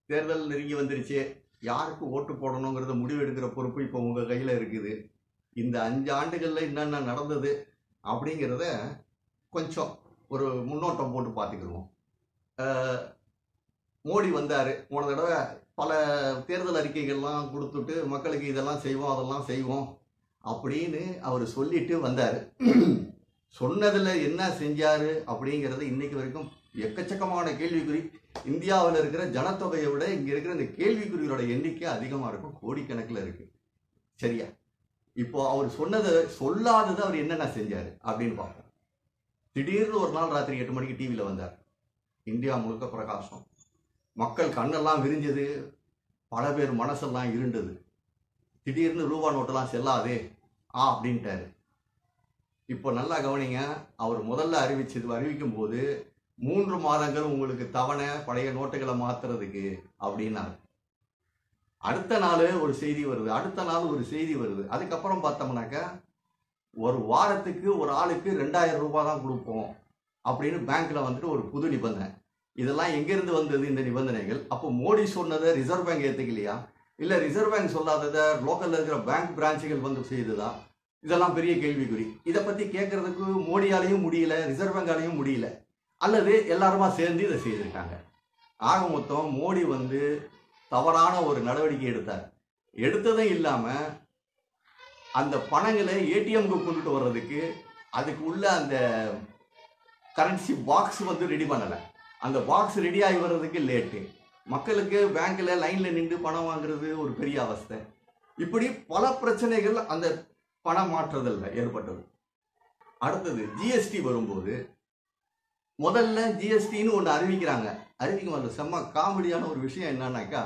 தேர்தல் நெருங்கி வந்துருச்சு, யாருக்கு ஓட்டு போடணுங்கிறத முடிவு எடுக்கிற பொறுப்பு இப்போ உங்கள் கையில் இருக்குது. இந்த 5 ஆண்டுகளில் என்னென்ன நடந்தது அப்படிங்கிறத கொஞ்சம் ஒரு முன்னோட்டம் போட்டு பார்த்துக்கிடுவோம். மோடி வந்தார், போன தடவை பல தேர்தல் அறிக்கைகள்லாம் கொடுத்துட்டு மக்களுக்கு இதெல்லாம் செய்வோம் அதெல்லாம் செய்வோம் அப்படின்னு அவர் சொல்லிட்டு வந்தார். சொன்னதில் என்ன செஞ்சார் அப்படிங்கிறது இன்னைக்கு வரைக்கும் எக்கச்சக்கமான கேள்விக்குறி. இந்தியாவில் இருக்கிற ஜனத்தொகையை விட இங்கே இருக்கிற இந்த கேள்விக்குறிகளோட எண்ணிக்கை அதிகமாக இருக்கும், கோடிக்கணக்கில் இருக்குது. சரியா? இப்போ அவர் சொன்னதை சொல்லாதது அவர் என்னென்ன செஞ்சார் அப்படின்னு பார்ப்போம். திடீர்னு ஒரு நாள் ராத்திரி 8 மணிக்கு டிவியில் வந்தார். இந்தியா முழுக்க பிரகாசம், மக்கள் கண்ணெல்லாம் விரிஞ்சது, பல பேர் மனசெல்லாம் இருண்டது. திடீர்னு ரூபா நோட்டெல்லாம் செல்லாதே அப்படின்ட்டாரு. இப்போ நல்லா கவனிங்க, அவர் முதல்ல அறிவிக்கும் போது 3 மாதங்கள் உங்களுக்கு தவணை பழைய நோட்டுகளை மாத்துறதுக்கு அப்படின்னாரு. அடுத்த நாள் ஒரு செய்தி வருது, அடுத்த நாள் ஒரு செய்தி வருது. அதுக்கப்புறம் பார்த்தோம்னாக்கா ஒரு வாரத்துக்கு ஒரு ஆளுக்கு 2000 ரூபாய் தான் கொடுப்போம் அப்படின்னு பேங்க்ல வந்துட்டு ஒரு புது நிபந்தனை. இதெல்லாம் எங்கிருந்து வந்தது இந்த நிபந்தனைகள்? அப்போ மோடி சொன்னதை ரிசர்வ் பேங்க் ஏற்றுக்கலையா, இல்லை ரிசர்வ் பேங்க் சொல்லாததை லோக்கல்ல இருக்கிற பேங்க் பிரான்ச்சுகள் வந்து செய்ததா? இதெல்லாம் பெரிய கேள்விக்குறி. இதை பற்றி கேட்கறதுக்கு மோடியாலையும் முடியல, ரிசர்வ் பேங்காலையும் முடியல, அல்லது எல்லாருமா சேர்ந்து இதை செய்திருக்காங்க. ஆக மொத்தம் மோடி வந்து தவறான ஒரு நடவடிக்கை எடுத்தார். எடுத்ததும் இல்லாமல் அந்த பணங்களை ஏடிஎம்க்கு கொண்டுட்டு வர்றதுக்கு அதுக்கு உள்ள அந்த கரன்சி பாக்ஸ் வந்து ரெடி பண்ணலை. அந்த பாக்ஸ் ரெடி ஆகி வர்றதுக்கு லேட்டு. மக்களுக்கு பேங்க்கில் லைனில் நின்று பணம் வாங்குறது ஒரு பெரிய அவஸ்தை. இப்படி பல பிரச்சனைகள் அந்த பணம் மாற்றுதல்ல ஏற்பட்டது. அடுத்தது ஜிஎஸ்டி வரும்போது முதல்ல ஜிஎஸ்டின்னு ஒன்று அறிவிக்கும் போது செம்ம காமெடியான ஒரு விஷயம் என்னன்னாக்கா,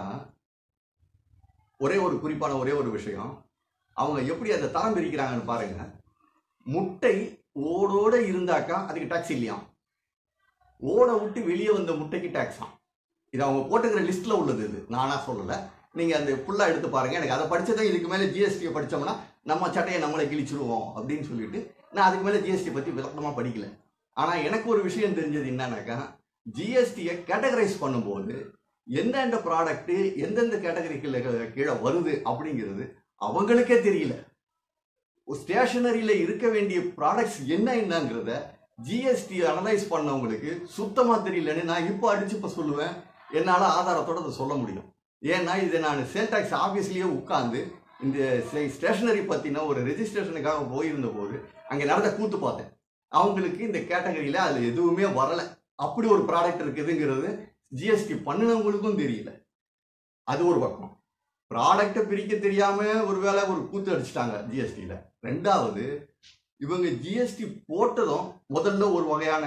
ஒரே ஒரு விஷயம், அவங்க எப்படி அதை தரம் பிரிக்கிறாங்கன்னு பாருங்க. முட்டை ஓடோட இருந்தாக்கா அதுக்கு டாக்ஸ் இல்லையாம், ஓட விட்டு வெளியே வந்த முட்டைக்கு டாக்ஸாம். இது அவங்க போட்டுக்கிற லிஸ்ட்ல உள்ளது, இது நானா சொல்லலை. நீங்க அந்த ஃபுல்லா எடுத்து பாருங்க. எனக்கு அதை படிச்சதான் இதுக்கு மேலே ஜிஎஸ்டியை படித்தோம்னா நம்ம சட்டையை நம்மளை கிழிச்சிருவோம் அப்படின்னு சொல்லிட்டு நான் அதுக்கு மேலே ஜிஎஸ்டி பற்றி விளக்கமாக படிக்கல. ஆனால் எனக்கு ஒரு விஷயம் தெரிஞ்சது என்னன்னாக்கா, ஜிஎஸ்டியை கேட்டகரைஸ் பண்ணும்போது எந்தெந்த ப்ராடக்ட்டு எந்தெந்த கேட்டகரிக்கு கீழே வருது அப்படிங்கிறது அவங்களுக்கே தெரியல. ஸ்டேஷனரியில் இருக்க வேண்டிய ப்ராடக்ட்ஸ் என்னங்கிறத ஜிஎஸ்டி அனலைஸ் பண்ணவங்களுக்கு சுத்தமாக தெரியலன்னு நான் இப்போ அடிச்சு இப்போ சொல்லுவேன். என்னால் ஆதாரத்தோடு அதை சொல்ல முடியும். ஏன்னா இதை நான் சேல் டாக்ஸ் ஆஃபீஸ்லேயே உட்காந்து இந்த ஸ்டேஷனரி பற்றின ஒரு ரெஜிஸ்ட்ரேஷனுக்காக போயிருந்த போது அங்கே நடந்த கூத்து பார்த்தேன். அவங்களுக்கு இந்த கேட்டகரியில் அதில் எதுவுமே வரலை. அப்படி ஒரு ப்ராடக்ட் இருக்குதுங்கிறது ஜிஎஸ்டி பண்ணினவங்களுக்கும் தெரியல. அது ஒரு பக்கம். ப்ராடக்டை பிரிக்க தெரியாமல் ஒருவேளை ஒரு கூத்து அடிச்சிட்டாங்க ஜிஎஸ்டியில். ரெண்டாவது, இவங்க ஜிஎஸ்டி போட்டதும் முதல்ல ஒரு வகையான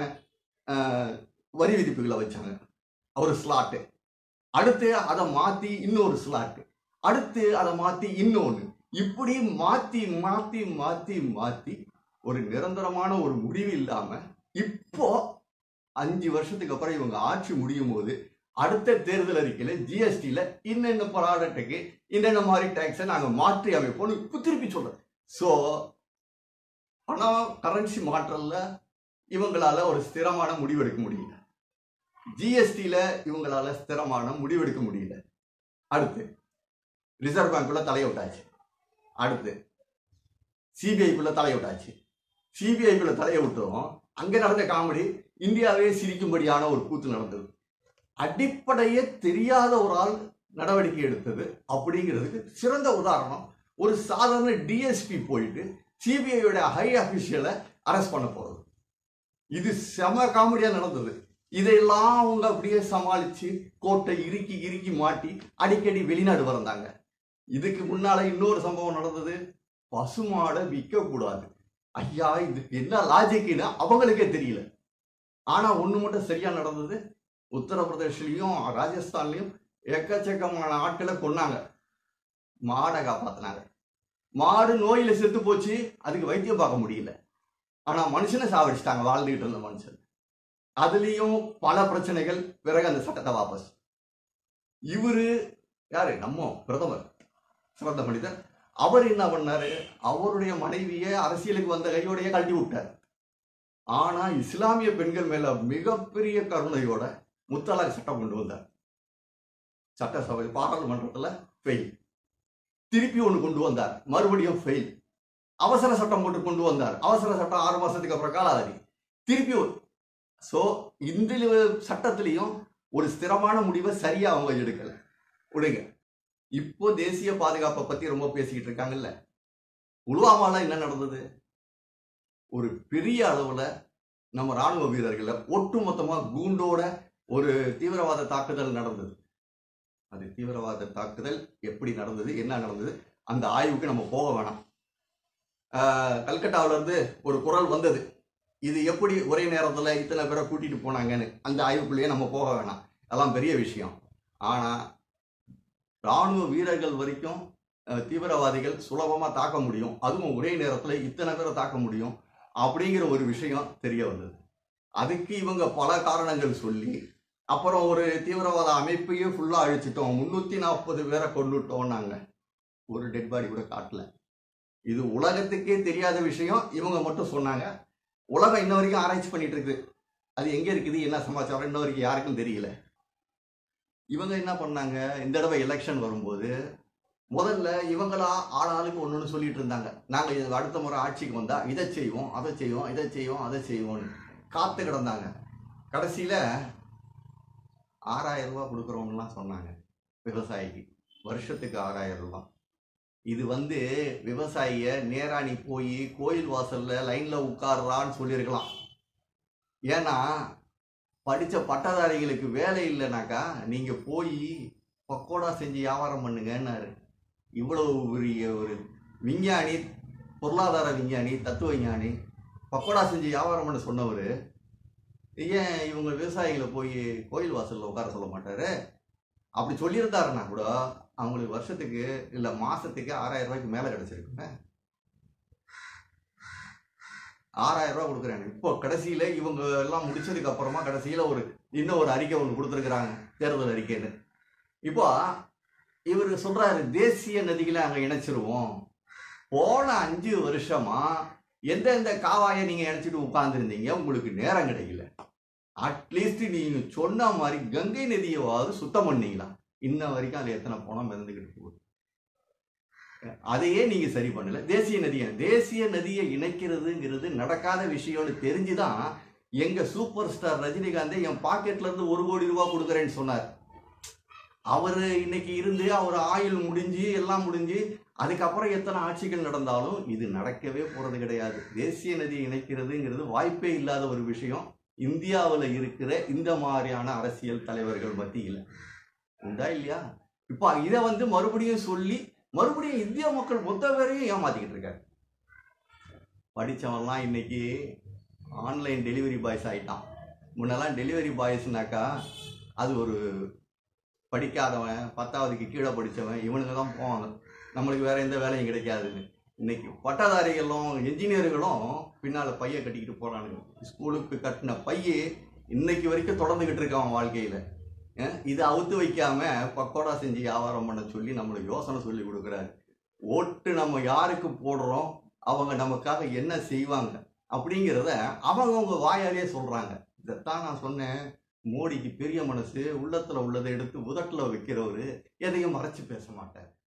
வரி விதிப்புகளை வச்சாங்க, ஒரு ஸ்லாட்டு. அடுத்து அதை மாற்றி இன்னொரு ஸ்லாட்டு, அடுத்து அதை மாற்றி இன்னொன்று, இப்படி மாற்றி மாற்றி மாற்றி மாற்றி ஒரு நிரந்தரமான ஒரு முடிவு இல்லாமல் இப்போ 5 வருஷத்துக்கு அப்புறம் இவங்க ஆட்சி முடியும் போது அடுத்த தேர்தல் அறிக்கையில் ஜிஎஸ்டியில் இன்னென்ன ப்ராடக்ட்டுக்கு இன்னென்ன மாதிரி டேக்ஸை நாங்கள் மாற்றி அமைப்போம்னு இப்போ திருப்பி சொல்கிறேன். ஸோ பணம் கரன்சி மாற்றல இவங்களால ஒரு ஸ்திரமான முடிவெடுக்க முடியல. ஜிஎஸ்டியில் இவங்களால ஸ்திரமான முடிவெடுக்க முடியல. அடுத்து ரிசர்வ் பேங்க்குள்ள தலையிட்டாச்சு. அடுத்து சிபிஐக்குள்ள தலையிட்டாச்சு. சிபிஐக்குள்ள தலையை விட்டோம். அங்கே நடந்த காமெடி இந்தியாவே சிரிக்கும்படியான ஒரு கூத்து நடந்தது. அடிப்படையே தெரியாத ஒரு ஆள் நடவடிக்கை எடுத்தது அப்படிங்கிறதுக்கு சிறந்த உதாரணம். ஒரு சாதாரண டிஎஸ்பி போயிட்டு சிபிஐயோட ஹை அபிஷியலை அரெஸ்ட் பண்ண போறது. இது செம காமெடியா நடந்தது. இதையெல்லாம் அவங்க அப்படியே சமாளிச்சு கோட்டை இறுக்கி இறுக்கி மாட்டி அடிக்கடி வெளிநாடு வந்தாங்க. இதுக்கு முன்னால இன்னொரு சம்பவம் நடந்தது. பசுமாடை விற்க கூடாது. ஐயா, இதுக்கு என்ன லாஜிக்னு அவங்களுக்கே தெரியல. ஆனா ஒண்ணு மட்டும் சரியா நடந்தது. உத்தரப்பிரதேஷ்லயும் ராஜஸ்தான்லயும் எக்கச்சக்கமான ஆட்களை கொன்னாங்க, மாடை காப்பாத்தினாங்க. மாடு நோயில செத்து போச்சு, அதுக்கு வைத்தியம் பார்க்க முடியல. ஆனா மனுஷனை சாவடிச்சிட்டாங்க, வாழ்ந்துகிட்டு இருந்த மனுஷன். அதுலயும் பல பிரச்சனைகள். பிறகு அந்த சட்டத்தை வாபஸ். இவரு யாரு? நம்ம பிரதமர், சிறந்த மனிதர். அவர் என்ன பண்ணாரு? அவருடைய மனைவியை அரசியலுக்கு வந்த கையோடைய கழட்டி விட்டார். ஆனா இஸ்லாமிய பெண்கள் மேல மிகப்பெரிய கருணையோட முத்தலாக் சட்டம் கொண்டு வந்தார். சட்டசபை பாராளுமன்றத்தில் ஃபெயில். திருப்பி ஒன்று கொண்டு வந்தார், மறுபடியும் ஃபெயில். அவசர சட்டம் போட்டு கொண்டு வந்தார், அவசர சட்டம் 6 மாசத்துக்கு அப்புறம் காலாவதி. திருப்பி ஸோ இந்த சட்டத்திலையும் ஒரு ஸ்திரமான முடிவை சரியா அவங்க எடுக்கல. விடுங்க. இப்போ தேசிய பாதுகாப்பை பத்தி ரொம்ப பேசிக்கிட்டு இருக்காங்கல்ல. புல்வாமால என்ன நடந்தது? ஒரு பெரிய அளவுல நம்ம ராணுவ வீரர்களை ஒட்டுமொத்தமா கூண்டோட ஒரு தீவிரவாத தாக்குதல் நடந்தது. அது தீவிரவாத தாக்குதல் எப்படி நடந்தது, என்ன நடந்தது, அந்த ஆய்வுக்கு நம்ம போக வேணாம். கல்கட்டாவில இருந்து ஒரு குரல் வந்தது, இது எப்படி ஒரே நேரத்தில் இத்தனை பேரை கூட்டிட்டு போனாங்கன்னு. அந்த ஆய்வுக்குள்ளேயே நம்ம போக வேணாம், அதெல்லாம் பெரிய விஷயம். ஆனா ராணுவ வீரர்கள் வரைக்கும் தீவிரவாதிகள் சுலபமா தாக்க முடியும், அதுவும் ஒரே நேரத்தில் இத்தனை பேரை தாக்க முடியும் அப்படிங்கிற ஒரு விஷயம் தெரிய வந்தது. அதுக்கு இவங்க பல காரணங்கள் சொல்லி அப்புறம் ஒரு தீவிரவாத அமைப்பையே ஃபுல்லா அழிச்சிட்டோம், 340 பேரை கொண்டுட்டோம்னாங்க. ஒரு டெட் பாடி கூட காட்டல. இது உலகத்துக்கே தெரியாத விஷயம், இவங்க மட்டும் சொன்னாங்க. உலகம் இன்ன வரைக்கும் ஆராய்ச்சி பண்ணிட்டு இருக்கு, அது எங்க இருக்குது, என்ன சமாச்சாரம் இன்ன வரைக்கும் யாருக்கும் தெரியல. இவங்க என்ன பண்ணாங்க, இந்த தடவை எலெக்ஷன் வரும்போது முதல்ல இவங்களா ஆளாளுக்கு ஒன்று சொல்லிட்டு இருந்தாங்க, நாங்கள் அடுத்த முறை ஆட்சிக்கு வந்தா இதை செய்வோம், அதை செய்வோம், இதை செய்வோம், அதை செய்வோம்னு காத்து கிடந்தாங்க. கடைசியில 6000 ரூபாய் கொடுக்குறோம்லாம் சொன்னாங்க விவசாயிக்கு, வருஷத்துக்கு 6000 ரூபாய். இது விவசாயிய நேரா நீ போய் கோயில் வாசல்ல லைன்ல உட்கார்றான்னு சொல்லியிருக்கலாம். ஏன்னா படிச்ச பட்டதாரிகளுக்கு வேலை இல்லைனாக்கா நீங்க போய் பக்கோடா செஞ்சு வியாபாரம் பண்ணுங்கன்னாரு. இவ்வளவு பெரிய ஒரு விஞ்ஞானி, பொருளாதார விஞ்ஞானி, தத்துவ விஞ்ஞானி, பக்கோடா செஞ்சு வியாபாரம் பண்ண சொன்னவர் ஏன் இவங்க விவசாயிகளை போய் கோயில் வாசல்ல உட்கார சொல்ல மாட்டாரு? அப்படி சொல்லியிருந்தாருன்னா கூட அவங்களுக்கு வருஷத்துக்கு இல்ல மாசத்துக்கு 6000 ரூபாய்க்கு மேல கிடைச்சிருக்குங்க. 6000 ரூபாய் கொடுக்குறாங்க. இப்போ கடைசியில இவங்க எல்லாம் முடிச்சதுக்கு அப்புறமா கடைசியில இன்னும் ஒரு அறிக்கை ஒன்று கொடுத்துருக்குறாங்க, தேர்தல் அறிக்கைன்னு. இப்போ இவர் சொல்றாரு, தேசிய நதிகளை அங்க இணைச்சிருவோம். போன 5 வருஷமா எந்தெந்த காவாயை நீங்க இணைச்சிட்டு உட்கார்ந்துருந்தீங்க, உங்களுக்கு நேரம் கிடைக்கல. அட்லீஸ்ட் நீங்க சொன்ன மாதிரி கங்கை நதியவாவது சுத்தம் பண்ணீங்களா? இன்ன வரைக்கும் அதுல எத்தனை பணம் மிதந்துகிட்டு போகுது, அதையே நீங்க சரி பண்ணல. தேசிய நதியை இணைக்கிறதுங்கிறது நடக்காத விஷயம்னு தெரிஞ்சுதான் எங்க சூப்பர் ஸ்டார் ரஜினிகாந்த் என் பாக்கெட்ல இருந்து 1 கோடி ரூபாய் கொடுக்குறேன்னு சொன்னார். அவரு இன்னைக்கு இருந்து அவர் ஆயுள் முடிஞ்சு எல்லாம் முடிஞ்சு அதுக்கப்புறம் எத்தனை ஆட்சிகள் நடந்தாலும் இது நடக்கவே போறது கிடையாது. தேசிய நதியை இணைக்கிறதுங்கிறது வாய்ப்பே இல்லாத ஒரு விஷயம் இந்தியாவில் இருக்கிற இந்த மாதிரியான அரசியல் தலைவர்கள் மத்தியில். உண்டா இல்லையா? இப்போ இதை மறுபடியும் சொல்லி மறுபடியும் இந்திய மக்கள் மொத்த பேரையும் ஏமாத்திக்கிட்டு இருக்காரு. படித்தவன்லாம் இன்னைக்கு ஆன்லைன் டெலிவரி பாய்ஸ் ஆயிட்டான். முன்னெல்லாம் டெலிவரி பாய்ஸ்னாக்கா அது ஒரு படிக்காதவன், 10வதுக்கு கீழே படித்தவன், இவனுங்க தான் போவாங்க, நம்மளுக்கு வேற எந்த வேலையும் கிடைக்காதுன்னு. இன்னைக்கு பட்டதாரிகளும் என்ஜினியர்களும் பின்னால பைய கட்டிக்கிட்டு போறானுங்க. ஸ்கூலுக்கு கட்டின பையே இன்னைக்கு வரைக்கும் தொடர்ந்துகிட்டு இருக்கான் வாழ்க்கையில. இதை அவுத்து வைக்காம பக்கோடா செஞ்சு வியாபாரம் பண்ண சொல்லி நம்மளுக்கு யோசனை சொல்லி கொடுக்குறாரு. ஓட்டு நம்ம யாருக்கு போடுறோம், அவங்க நமக்காக என்ன செய்வாங்க அப்படிங்கிறத அவங்க வாயாலேயே சொல்றாங்க. இதைத்தான் நான் சொன்னேன், மோடிக்கு பெரிய மனசு, உள்ளத்துல உள்ளதை எடுத்து உதட்டுல வைக்கிறவரு, எதையும் மறைச்சு பேச மாட்டார்.